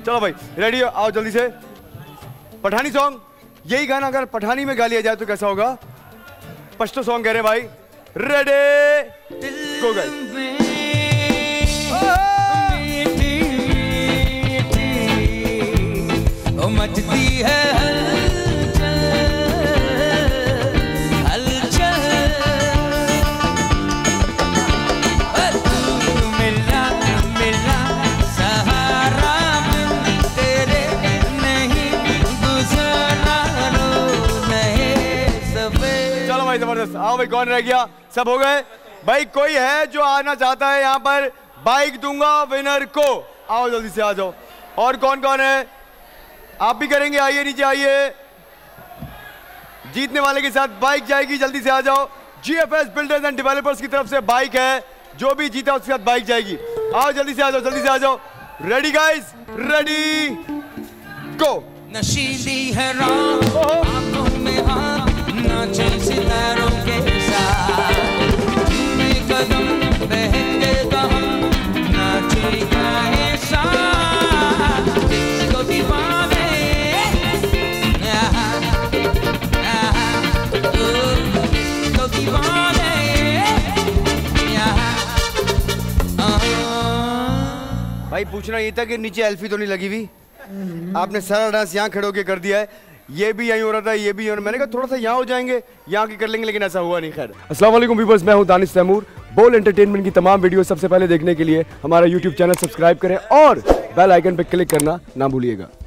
चलो भाई रेडी हो, आओ जल्दी से। पठानी सॉन्ग, यही गाना अगर पठानी में गा लिया जाए तो कैसा होगा? पश्तो सॉन्ग कह रहे भाई, रेडी गो गाइस। मचती है हलचल, तू मिला मिला सहारा तेरे नहीं गुजरा रो नहीं सबे। चलो भाई जबरदस्त, आओ भाई कौन रह गया? सब हो गए भाई। कोई है जो आना चाहता है यहाँ पर? बाइक दूंगा विनर को, आओ जल्दी से आ जाओ। और कौन कौन है? आप भी करेंगे, आइए नीचे आइए। जीतने वाले के साथ बाइक जाएगी, जल्दी से आ जाओ। जीएफएस बिल्डर्स एंड डेवलपर्स की तरफ से बाइक है, जो भी जीता उसके साथ बाइक जाएगी। आओ जल्दी से आ जाओ, जल्दी से आ जाओ। Ready guys, ready go. नशीली है रात आंखों में हाथ नाचे सितारों के साथ, में कदम बहके कदम नाचे गाए साथ, जिसको दीवाने तो दीवाने। भाई पूछना ये था कि नीचे एल्फी तो नहीं लगी हुई? आपने सारा डांस यहाँ खड़े होके कर दिया है, ये भी यहीं हो रहा था, ये भी। और मैंने कहा थोड़ा सा यहाँ हो जाएंगे, यहाँ की कर लेंगे, लेकिन ऐसा हुआ नहीं। खैर, अस्सलाम वालेकुम व्यूअर्स, मैं हूँ दानिश तैमूर। बोल एंटरटेनमेंट की तमाम वीडियो सबसे पहले देखने के लिए हमारा यूट्यूब चैनल सब्सक्राइब करें और बेल आइकन पर क्लिक करना ना भूलिएगा।